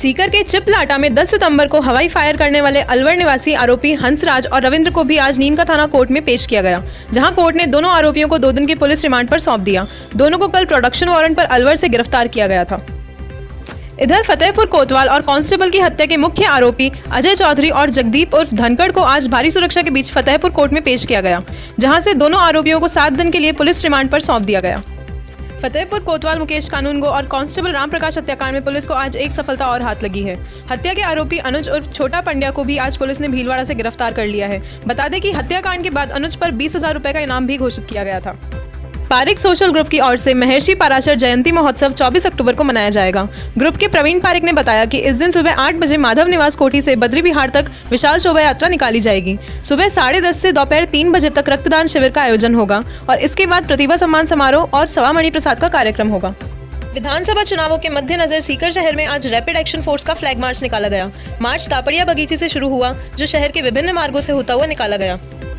सीकर के चिपलाटा में 10 सितंबर को हवाई फायर करने वाले अलवर निवासी आरोपी हंसराज और रविंद्र को भी आज नीमका थाना कोर्ट में पेश किया गया, जहां कोर्ट ने दोनों आरोपियों को 2 दिन की पुलिस रिमांड पर सौंप दिया। दोनों को कल प्रोडक्शन वारंट पर अलवर से गिरफ्तार किया गया था। इधर फतेहपुर कोतवाल और कांस्टेबल की हत्या के मुख्य आरोपी अजय चौधरी और जगदीप उर्फ धनखड़ को आज भारी सुरक्षा के बीच फतेहपुर कोर्ट में पेश किया गया, जहां से दोनों आरोपियों को 7 दिन के लिए पुलिस रिमांड पर सौंप दिया गया। फतेहपुर कोतवाल मुकेश कानूनगो और कांस्टेबल रामप्रकाश हत्याकांड में पुलिस को आज एक सफलता और हाथ लगी है। हत्या के आरोपी अनुज उर्फ छोटा पंड्या को भी आज पुलिस ने भीलवाड़ा से गिरफ्तार कर लिया है। बता दें कि हत्याकांड के बाद अनुज पर 20,000 रुपए का इनाम भी घोषित किया गया था। पारिक सोशल ग्रुप की ओर से महर्षि पराशर जयंती महोत्सव 24 अक्टूबर को मनाया जाएगा। ग्रुप के प्रवीण पारिक ने बताया कि इस दिन सुबह 8 बजे माधव निवास कोठी से बद्री विहार तक विशाल शोभा यात्रा निकाली जाएगी। सुबह 10:30 से दोपहर 3 बजे तक रक्तदान शिविर का आयोजन होगा और इसके बाद प्रतिभा सम्मान समारोह और सवा मणि प्रसाद का कार्यक्रम होगा। विधानसभा चुनावों के मद्देनजर सीकर शहर में आज रैपिड एक्शन फोर्स का फ्लैग मार्च निकाला गया। मार्च तापड़िया बगीचे से शुरू हुआ, जो शहर के विभिन्न मार्गों से होता हुआ निकाला गया।